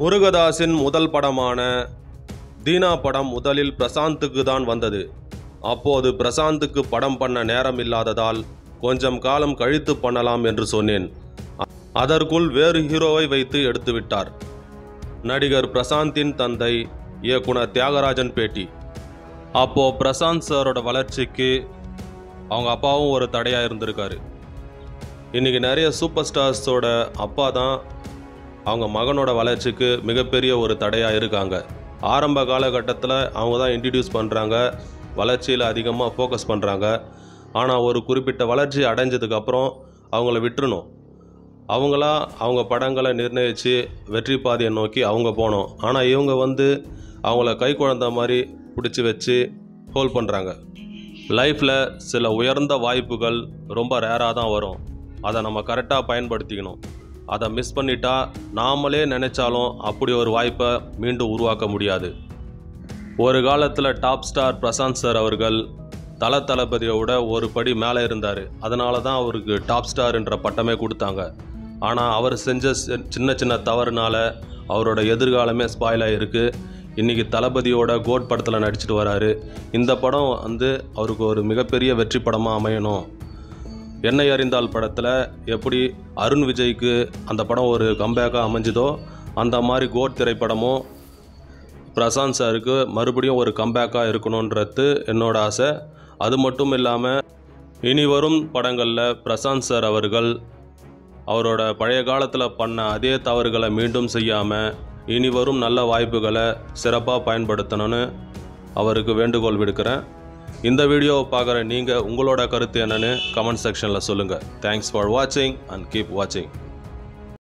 முருகதாஸின் முதல் படமான தீனா படம் முதலில் பிரசாந்துக்கு தான் வந்தது. அப்போது பிரசாந்துக்கு படம் பண்ண நேரம் இல்லாததால் கொஞ்சம் காலம் கழித்து பண்ணலாம் என்று சொன்னேன். அதற்குள் வேறு ஹீரோவை வைத்து எடுத்துவிட்டார். நடிகர் பிரசாந்தின் தந்தை இயக்குனர் தியாகராஜன் பேட்டி. அப்போ பிரசாந்த் சாரோட வளர்ச்சிக்கு அவங்க அப்பாவும் ஒரு தடையாக இருந்திருக்காரு. இன்றைக்கி நிறைய சூப்பர் ஸ்டார்ஸோட அப்பா தான் அவங்க மகனோட வளர்ச்சிக்கு மிகப்பெரிய ஒரு தடையாக இருக்காங்க. ஆரம்ப காலகட்டத்தில் அவங்க தான் இன்ட்ரடியூஸ் பண்ணுறாங்க, வளர்ச்சியில் அதிகமாக ஃபோக்கஸ் பண்ணுறாங்க. ஆனால் ஒரு குறிப்பிட்ட வளர்ச்சி அடைஞ்சதுக்கப்புறம் அவங்கள விட்டுறணும். அவங்களா அவங்க படங்களை நிர்ணயித்து வெற்றி பாதையை நோக்கி அவங்க போனோம். ஆனால் இவங்க அவங்கள கை குழந்த மாதிரி பிடிச்சி வச்சு ஹோல்ட் பண்ணுறாங்க. லைஃப்பில் சில உயர்ந்த வாய்ப்புகள் ரொம்ப ரேராக தான் வரும். அதை நம்ம கரெக்டாக பயன்படுத்திக்கணும். அதை மிஸ் பண்ணிட்டா நாமளே நினச்சாலும் அப்படி ஒரு வாய்ப்பை மீண்டும் உருவாக்க முடியாது. ஒரு காலத்தில் டாப் ஸ்டார் பிரசாந்த் சார் அவர்கள் தளபதியோட ஒரு படி மேலே இருந்தார். அதனால தான் அவருக்கு டாப் ஸ்டார் என்ற பட்டமே கொடுத்தாங்க. ஆனால் அவர் செஞ்ச சின்ன சின்ன தவறுனால அவரோட எதிர்காலமே ஸ்பாயில் ஆகிருக்கு. இன்றைக்கி தளபதியோட கோட் படத்தில் நடிச்சிட்டு வராரு. இந்த படம் அவருக்கு ஒரு மிகப்பெரிய வெற்றி படமாக அமையணும். என்னை அறிந்தால் படத்தில் எப்படி அருண் விஜய்க்கு அந்த படம் ஒரு கம்பேக்காக அமைஞ்சுதோ அந்த மாதிரி கோட் திரைப்படமும் பிரசாந்த் சாருக்கு மறுபடியும் ஒரு கம்பேக்காக இருக்கணுன்றது என்னோட ஆசை. அது மட்டும் இல்லாமல் இனி வரும் படங்களில் பிரசாந்த் சார் அவர்கள் அவரோட பழைய காலத்தில் பண்ண அதே தவறுகளை மீண்டும் செய்யாமல் இனி வரும் நல்ல வாய்ப்புகளை சிறப்பாக பயன்படுத்தணும்னு அவருக்கு வேண்டுகோள் விடுக்கிறேன். இந்த வீடியோவை பார்க்குற நீங்கள் உங்களோட கருத்து என்னன்னு கமெண்ட் செக்ஷனில் சொல்லுங்கள். தேங்க்ஸ் ஃபார் வாட்சிங் அண்ட் கீப் வாட்சிங்.